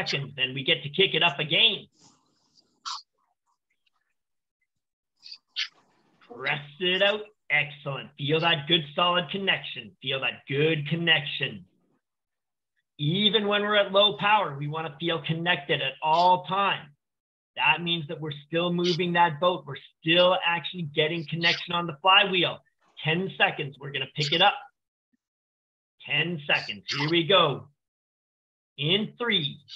seconds, then we get to kick it up again. Press it out. Excellent. Feel that good solid connection. Feel that good connection. Even when we're at low power, we want to feel connected at all times. That means that we're still moving that boat. We're still actually getting connection on the flywheel. 10 seconds. We're going to pick it up. 10 seconds. Here we go. In 3,